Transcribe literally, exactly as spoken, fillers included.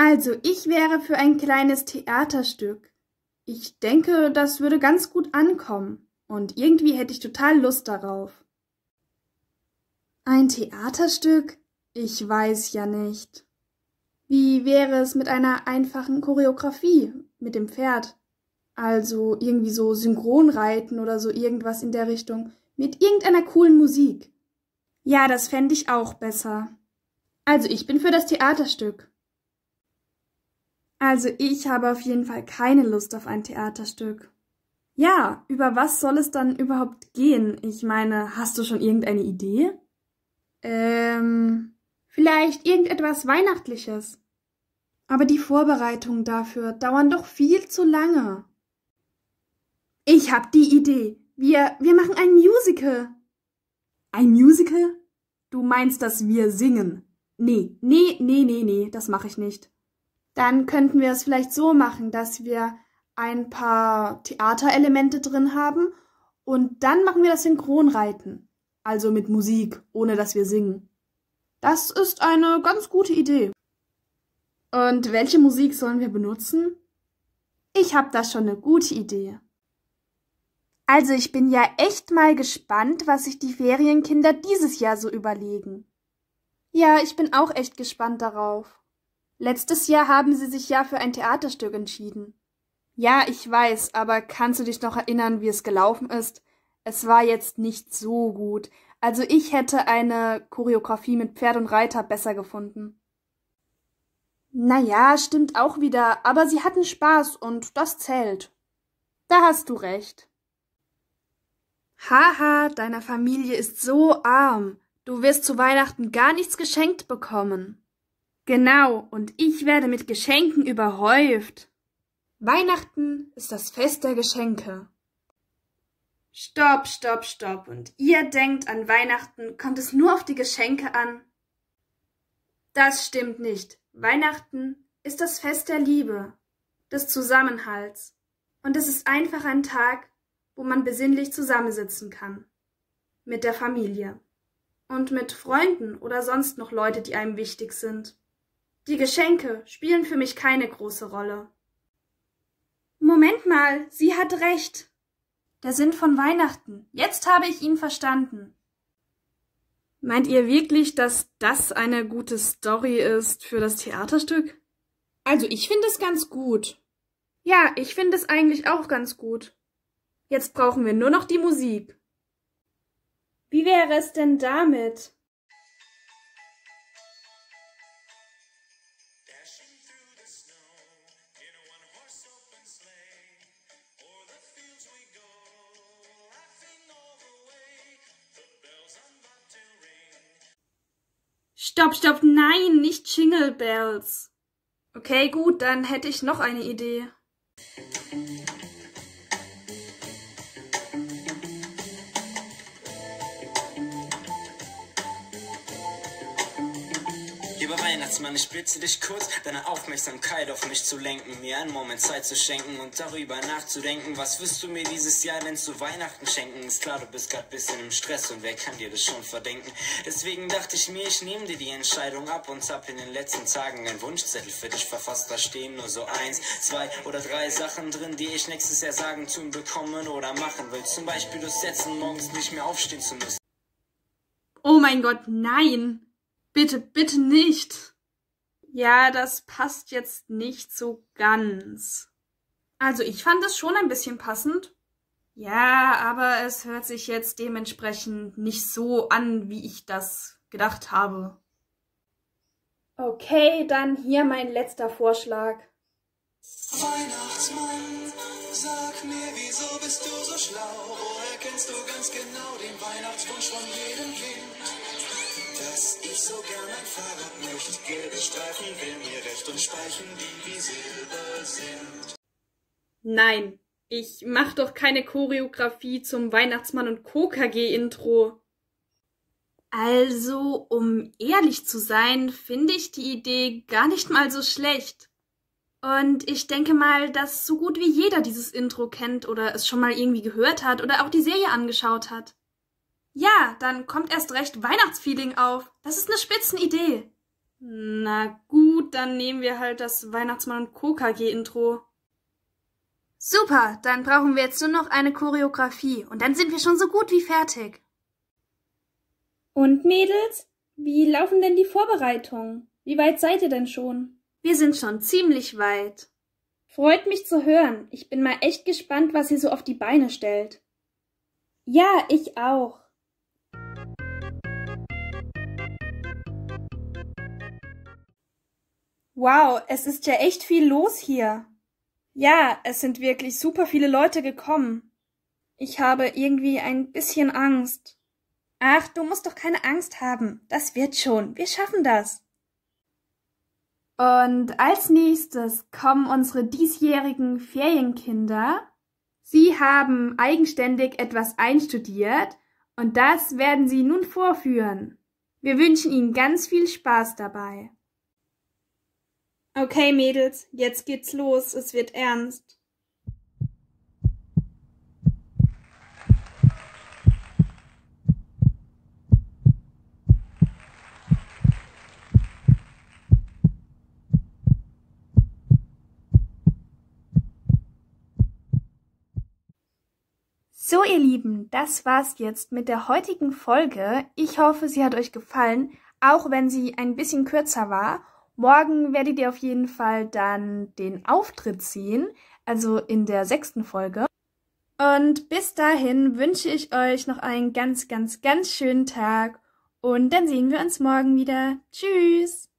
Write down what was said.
Also, ich wäre für ein kleines Theaterstück. Ich denke, das würde ganz gut ankommen. Und irgendwie hätte ich total Lust darauf. Ein Theaterstück? Ich weiß ja nicht. Wie wäre es mit einer einfachen Choreografie mit dem Pferd? Also irgendwie so Synchronreiten oder so irgendwas in der Richtung. Mit irgendeiner coolen Musik. Ja, das fände ich auch besser. Also ich bin für das Theaterstück. Also ich habe auf jeden Fall keine Lust auf ein Theaterstück. Ja, über was soll es dann überhaupt gehen? Ich meine, hast du schon irgendeine Idee? Ähm, vielleicht irgendetwas Weihnachtliches. Aber die Vorbereitungen dafür dauern doch viel zu lange. Ich hab die Idee. Wir, wir machen ein Musical. Ein Musical? Du meinst, dass wir singen? Nee, nee, nee, nee, nee, das mache ich nicht. Dann könnten wir es vielleicht so machen, dass wir ein paar Theaterelemente drin haben und dann machen wir das Synchronreiten. Also mit Musik, ohne dass wir singen. Das ist eine ganz gute Idee. Und welche Musik sollen wir benutzen? Ich habe da schon eine gute Idee. Also ich bin ja echt mal gespannt, was sich die Ferienkinder dieses Jahr so überlegen. Ja, ich bin auch echt gespannt darauf. Letztes Jahr haben sie sich ja für ein Theaterstück entschieden. Ja, ich weiß, aber kannst du dich noch erinnern, wie es gelaufen ist? Es war jetzt nicht so gut. Also ich hätte eine Choreografie mit Pferd und Reiter besser gefunden. Naja, stimmt auch wieder, aber sie hatten Spaß und das zählt. Da hast du recht. Haha, deiner Familie ist so arm. Du wirst zu Weihnachten gar nichts geschenkt bekommen. Genau, und ich werde mit Geschenken überhäuft. Weihnachten ist das Fest der Geschenke. Stopp, stopp, stopp. Und ihr denkt, an Weihnachten kommt es nur auf die Geschenke an? Das stimmt nicht. Weihnachten ist das Fest der Liebe, des Zusammenhalts. Und es ist einfach ein Tag, wo man besinnlich zusammensitzen kann. Mit der Familie. Und mit Freunden oder sonst noch Leute, die einem wichtig sind. Die Geschenke spielen für mich keine große Rolle. Moment mal, sie hat recht. Der Sinn von Weihnachten. Jetzt habe ich ihn verstanden. Meint ihr wirklich, dass das eine gute Story ist für das Theaterstück? Also ich finde es ganz gut. Ja, ich finde es eigentlich auch ganz gut. Jetzt brauchen wir nur noch die Musik. Wie wäre es denn damit? Stopp, stopp, nein, nicht Jingle Bells. Okay, gut, dann hätte ich noch eine Idee. Lieber Weihnachtsmann, ich bitte dich kurz, deine Aufmerksamkeit auf mich zu lenken, mir einen Moment Zeit zu schenken und darüber nachzudenken, was wirst du mir dieses Jahr denn zu Weihnachten schenken? Ist klar, du bist grad bisschen im Stress und wer kann dir das schon verdenken? Deswegen dachte ich mir, ich nehme dir die Entscheidung ab und hab in den letzten Tagen einen Wunschzettel für dich verfasst. Da stehen nur so eins, zwei oder drei Sachen drin, die ich nächstes Jahr sagen, tun, bekommen oder machen will. Zum Beispiel das Setzen, morgens nicht mehr aufstehen zu müssen. Oh mein Gott, nein! Bitte, bitte nicht. Ja, das passt jetzt nicht so ganz. Also ich fand es schon ein bisschen passend. Ja, aber es hört sich jetzt dementsprechend nicht so an, wie ich das gedacht habe. Okay, dann hier mein letzter Vorschlag. Weihnachtsmann, sag mir, wieso bist du so schlau? Woher kennst du ganz genau den Weihnachtswunsch von jedem Kind? Dass ich so gern ein Fahrrad möchte, gelbe Streifen will mir recht und Speichen, die wie Silber sind. Nein, ich mach doch keine Choreografie zum Weihnachtsmann und Co. K G-Intro. Also, um ehrlich zu sein, finde ich die Idee gar nicht mal so schlecht. Und ich denke mal, dass so gut wie jeder dieses Intro kennt oder es schon mal irgendwie gehört hat oder auch die Serie angeschaut hat. Ja, dann kommt erst recht Weihnachtsfeeling auf. Das ist eine Spitzenidee. Na gut, dann nehmen wir halt das Weihnachtsmann und Co. K G-Intro. Super, dann brauchen wir jetzt nur noch eine Choreografie und dann sind wir schon so gut wie fertig. Und Mädels, wie laufen denn die Vorbereitungen? Wie weit seid ihr denn schon? Wir sind schon ziemlich weit. Freut mich zu hören. Ich bin mal echt gespannt, was ihr so auf die Beine stellt. Ja, ich auch. Wow, es ist ja echt viel los hier. Ja, es sind wirklich super viele Leute gekommen. Ich habe irgendwie ein bisschen Angst. Ach, du musst doch keine Angst haben. Das wird schon. Wir schaffen das. Und als nächstes kommen unsere diesjährigen Ferienkinder. Sie haben eigenständig etwas einstudiert und das werden sie nun vorführen. Wir wünschen Ihnen ganz viel Spaß dabei. Okay, Mädels, jetzt geht's los. Es wird ernst. So, ihr Lieben, das war's jetzt mit der heutigen Folge. Ich hoffe, sie hat euch gefallen, auch wenn sie ein bisschen kürzer war. Morgen werdet ihr auf jeden Fall dann den Auftritt sehen, also in der sechsten Folge. Und bis dahin wünsche ich euch noch einen ganz, ganz, ganz schönen Tag und dann sehen wir uns morgen wieder. Tschüss!